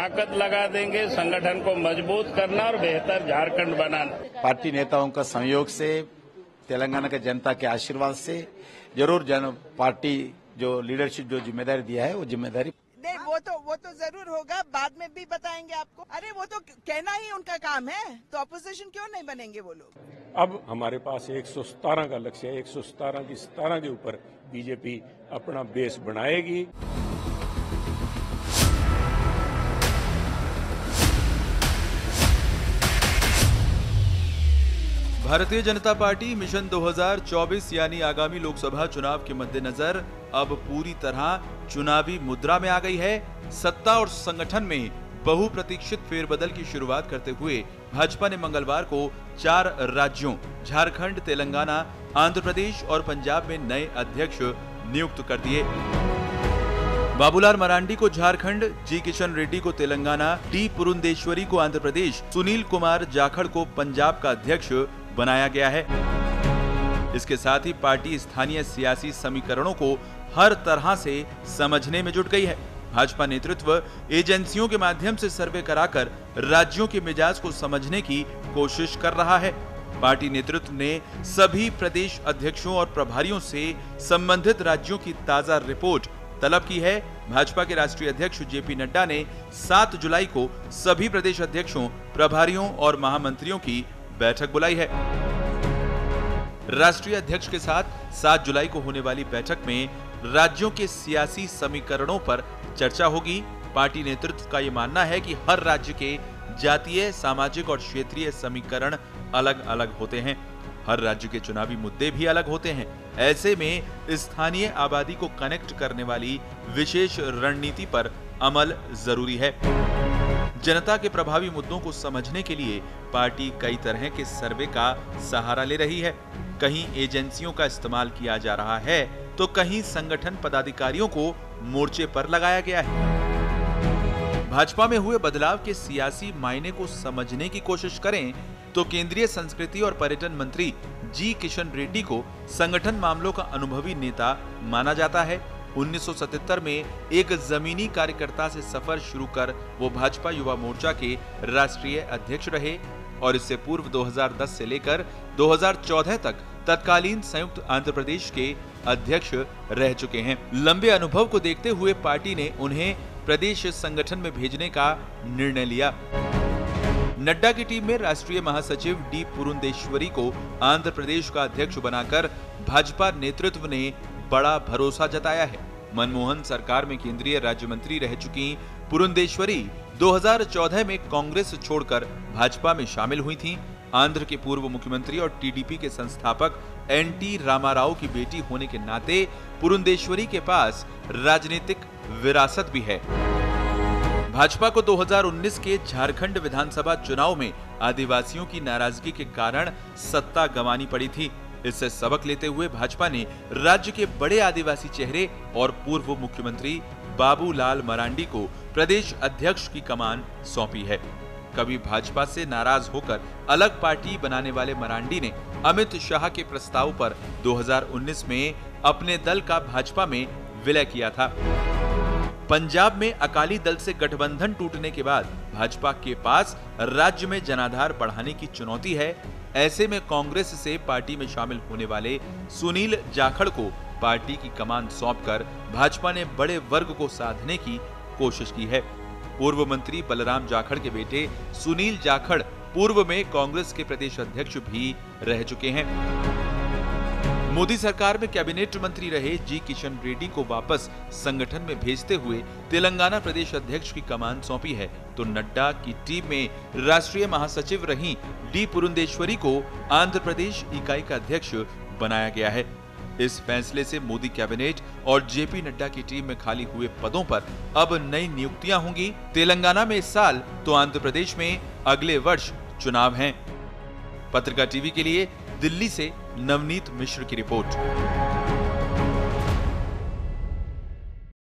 ताकत लगा देंगे, संगठन को मजबूत करना और बेहतर झारखंड बनाना। पार्टी नेताओं का सहयोग से, तेलंगाना के जनता के आशीर्वाद से जरूर पार्टी जो लीडरशिप जो जिम्मेदारी दिया है वो जिम्मेदारी नहीं, वो तो जरूर होगा, बाद में भी बताएंगे आपको। अरे वो तो कहना ही उनका काम है, तो अपोजिशन क्यों नहीं बनेंगे वो लोग। अब हमारे पास 117 का लक्ष्य है, 117 की 17 के ऊपर बीजेपी अपना बेस बनाएगी। भारतीय जनता पार्टी मिशन 2024 यानी आगामी लोकसभा चुनाव के मद्देनजर अब पूरी तरह चुनावी मुद्रा में आ गई है। सत्ता और संगठन में बहुप्रतीक्षित फेरबदल की शुरुआत करते हुए भाजपा ने मंगलवार को 4 राज्यों झारखंड, तेलंगाना, आंध्र प्रदेश और पंजाब में नए अध्यक्ष नियुक्त कर दिए। बाबूलाल मरांडी को झारखंड, जी किशन रेड्डी को तेलंगाना, टी पुरुंदेश्वरी को आंध्र प्रदेश, सुनील कुमार जाखड़ को पंजाब का अध्यक्ष बनाया गया है। इसके साथ ही पार्टी स्थानीय सियासी समीकरणों को हर तरह से समझने में जुट गई है। भाजपा नेतृत्व एजेंसियों के माध्यम से सर्वे कराकर राज्यों के मिजाज को समझने की कोशिश कर रहा है। पार्टी नेतृत्व ने सभी प्रदेश अध्यक्षों और प्रभारियों से संबंधित राज्यों की ताजा रिपोर्ट तलब की है। भाजपा के राष्ट्रीय अध्यक्ष जेपी नड्डा ने 7 जुलाई को सभी प्रदेश अध्यक्षों, प्रभारियों और महामंत्रियों की बैठक बुलाई है। राष्ट्रीय अध्यक्ष के साथ 7 जुलाई को होने वाली बैठक में राज्यों के सियासी समीकरणों पर चर्चा होगी। पार्टी नेतृत्व का यह मानना है कि हर राज्य के जातीय, सामाजिक और क्षेत्रीय समीकरण अलग अलग होते हैं। हर राज्य के चुनावी मुद्दे भी अलग होते हैं। ऐसे में स्थानीय आबादी को कनेक्ट करने वाली विशेष रणनीति पर अमल जरूरी है। जनता के प्रभावी मुद्दों को समझने के लिए पार्टी कई तरह के सर्वे का सहारा ले रही है। कहीं एजेंसियों का इस्तेमाल किया जा रहा है तो कहीं संगठन पदाधिकारियों को मोर्चे पर लगाया गया है। भाजपा में हुए बदलाव के सियासी मायने को समझने की कोशिश करें तो केंद्रीय संस्कृति और पर्यटन मंत्री जी किशन रेड्डी को संगठन मामलों का अनुभवी नेता माना जाता है। 1977 में एक जमीनी कार्यकर्ता से सफर शुरू कर वो भाजपा युवा मोर्चा के राष्ट्रीय अध्यक्ष रहे और इससे पूर्व 2010 से लेकर 2014 तक तत्कालीन संयुक्त आंध्र प्रदेश के अध्यक्ष रह चुके हैं। लंबे अनुभव को देखते हुए पार्टी ने उन्हें प्रदेश संगठन में भेजने का निर्णय लिया। नड्डा की टीम में राष्ट्रीय महासचिव डी पुरुंदेश्वरी को आंध्र प्रदेश का अध्यक्ष बनाकर भाजपा नेतृत्व ने बड़ा भरोसा जताया है। मनमोहन सरकार में केंद्रीय राज्य मंत्री रह चुकी पुरुंदेश्वरी 2014 में कांग्रेस छोड़कर भाजपा में शामिल हुई थीं। आंध्र के पूर्व मुख्यमंत्री और टीडीपी के संस्थापक एनटी रामाराव की बेटी होने के नाते पुरुंदेश्वरी के पास राजनीतिक विरासत भी है। भाजपा को 2019 के झारखंड विधानसभा चुनाव में आदिवासियों की नाराजगी के कारण सत्ता गंवानी पड़ी थी। इससे सबक लेते हुए भाजपा ने राज्य के बड़े आदिवासी चेहरे और पूर्व मुख्यमंत्री बाबूलाल मरांडी को प्रदेश अध्यक्ष की कमान सौंपी है। कभी भाजपा से नाराज होकर अलग पार्टी बनाने वाले मरांडी ने अमित शाह के प्रस्ताव पर 2019 में अपने दल का भाजपा में विलय किया था। पंजाब में अकाली दल से गठबंधन टूटने के बाद भाजपा के पास राज्य में जनाधार बढ़ाने की चुनौती है। ऐसे में कांग्रेस से पार्टी में शामिल होने वाले सुनील जाखड़ को पार्टी की कमान सौंपकर भाजपा ने बड़े वर्ग को साधने की कोशिश की है। पूर्व मंत्री बलराम जाखड़ के बेटे सुनील जाखड़ पूर्व में कांग्रेस के प्रदेश अध्यक्ष भी रह चुके हैं। मोदी सरकार में कैबिनेट मंत्री रहे जी किशन रेड्डी को वापस संगठन में भेजते हुए तेलंगाना प्रदेश अध्यक्ष की कमान सौंपी है, तो नड्डा की टीम में राष्ट्रीय महासचिव रही डी पुरुंदेश्वरी को आंध्र प्रदेश इकाई का अध्यक्ष बनाया गया है। इस फैसले से मोदी कैबिनेट और जेपी नड्डा की टीम में खाली हुए पदों पर अब नई नियुक्तियां होंगी। तेलंगाना में इस साल तो आंध्र प्रदेश में अगले वर्ष चुनाव हैं। पत्रिका टीवी के लिए दिल्ली से नवनीत मिश्र की रिपोर्ट।